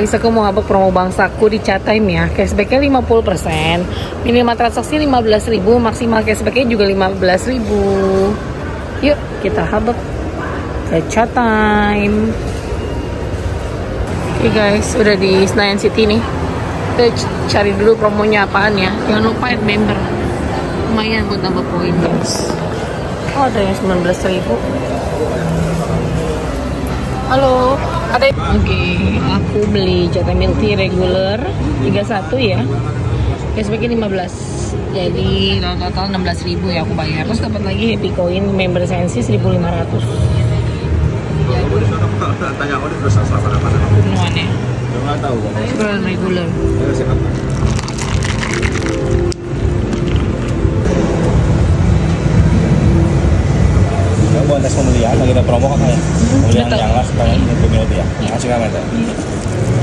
guys, aku mau ngabek promo bangsaku di chat time ya. Cashbacknya 50%, minimal transaksi 15.000, maksimal cashbacknya juga 15.000. Yuk kita habek ke chat time. Oke guys, udah di Senayan City nih. Kita cari dulu promonya apaan ya. Jangan lupa add member, lumayan buat nambah poin guys. Oh, ada yang 19.000. Halo, ada. Oke, aku beli jatah milk tea regular 31 ya. Cashbacknya 15. Jadi total 16.000 ya aku bayar. Terus dapat lagi happy coin member Sensi 1.500. Tanya aku udah selama apa? Nuannya. Enggak tahu kok. Regular. Buat tes pembelian lagi ada promo kan ya? Pembelian yang las kalian itu ya. Kasih kan ya.